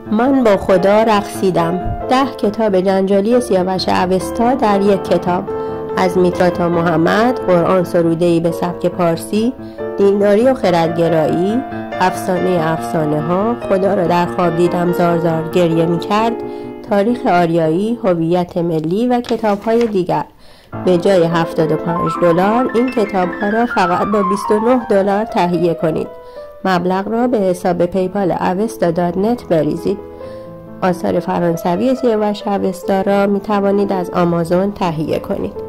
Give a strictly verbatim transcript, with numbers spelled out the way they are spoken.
من با خدا رقصیدم. ده کتاب جنجالی سیاوش اوستا در یک کتاب، از میترا تا محمد، قرآن سروده‌ای به سبک پارسی، دینداری و خردگرایی، افسانه افسانه ها، خدا را در خواب دیدم زار زار گریه می کرد، تاریخ آریایی، هویت ملی و کتاب های دیگر. به جای هفتاد و پنج دلار این کتاب ها را فقط با بیست و نه دلار تهیه کنید. مبلغ را به حساب پیپال اوستا دات نت بریزید. آثار فرانسوی سیاوش اوستا را می توانید از آمازون تهیه کنید.